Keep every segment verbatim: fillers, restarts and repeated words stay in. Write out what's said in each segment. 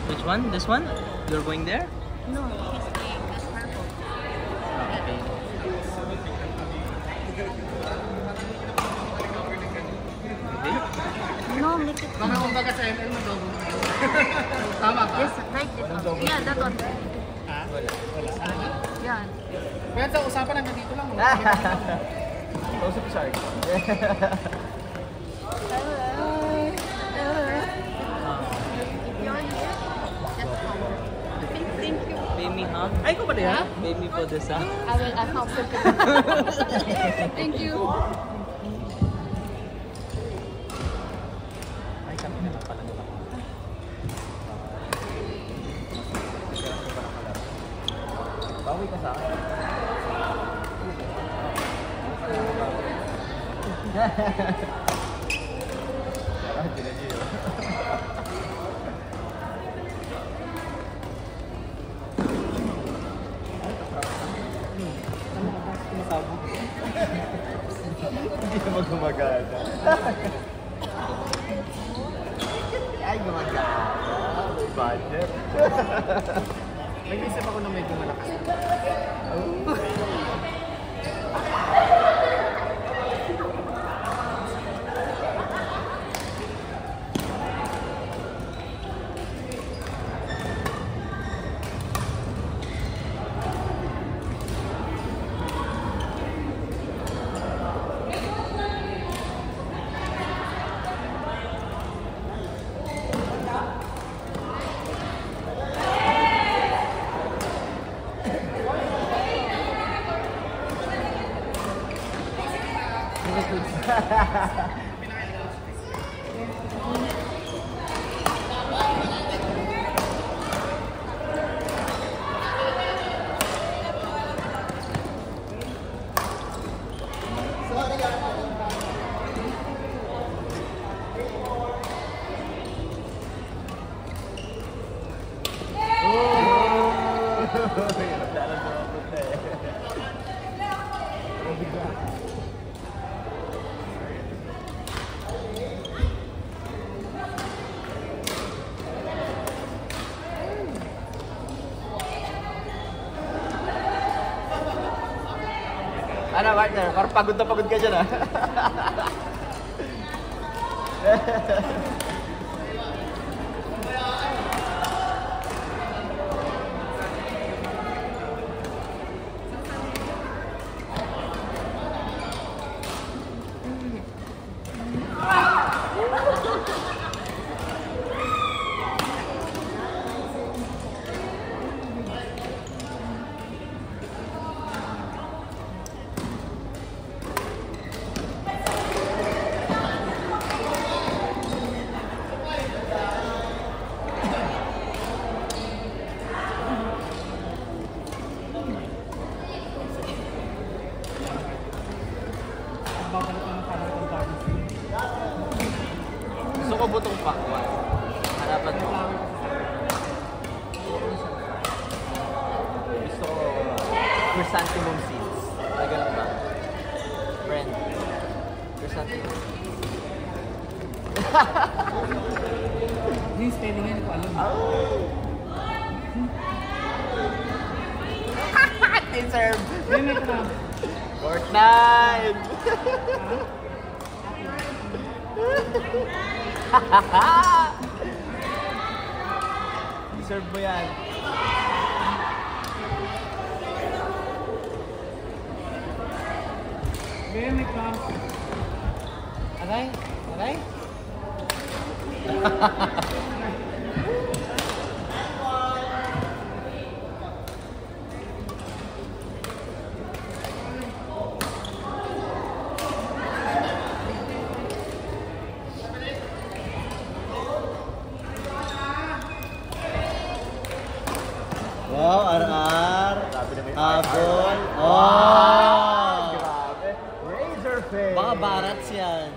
Which one? This one? You're going there? No, he's pink. That's purple. Okay. No, make it. Baka kumbaga sa M L mo double. Tama ka? This, right, this one. Yeah, that one. Ha? Wala. Wala. Yeah. Kaya sa usapan namin dito lang. Close up shark. Thank you. Pay me, huh? Ay, ko ba niya? Pay me for this, huh? I will, I help you. Thank you. Ay, kami na lang pala nila. Bawi ka sa akin. Sarap, ginagyo. Hindi naman gumagana. Ay, gumagana. May budget. Nag-isip ako na medyo malakas. Ano, partner? Parang pagod na pagod ka dyan, ah. Gusto ko butong pakwan. Harapan mo. Gusto ko chrysanthemum seeds. Ay, ganun ba? Friend. Chrysanthemum seeds. Yung spelling yan, ko alam. Oh! Deserve! Mimic na. Court nine! Deserve mo yan. Mimic na. Aray? Aray? Wow, R R. Habol. Oh! Grabe. Razor face. Baka barats yan.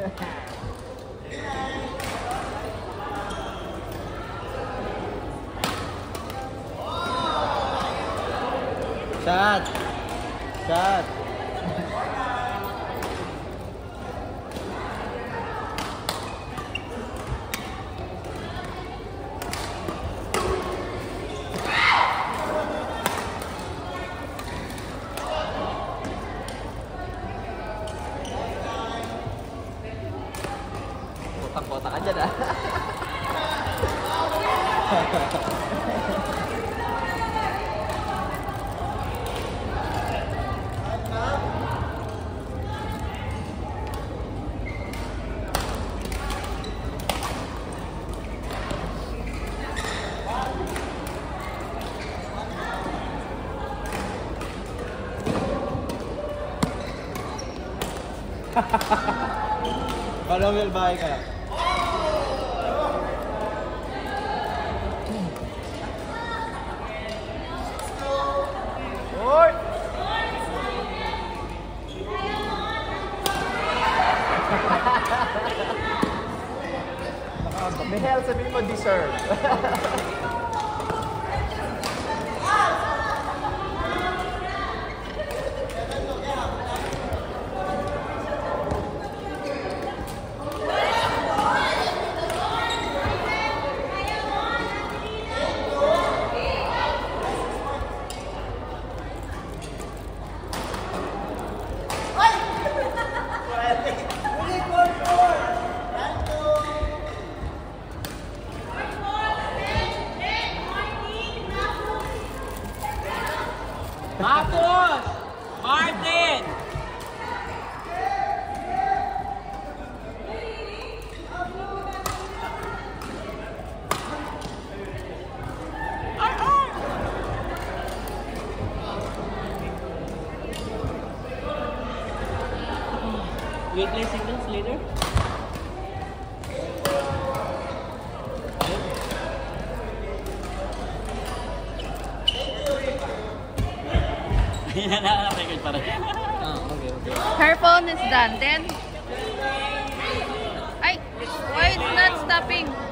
Shot. Shot. Kala mo yung bahay ka. Oy! Mihel, sabihin mo deserve. Tapos! Martin! Will play signals later? Record pa rin. Ah, okay, okay. Her phone is done. Then, ay, why it's not stopping?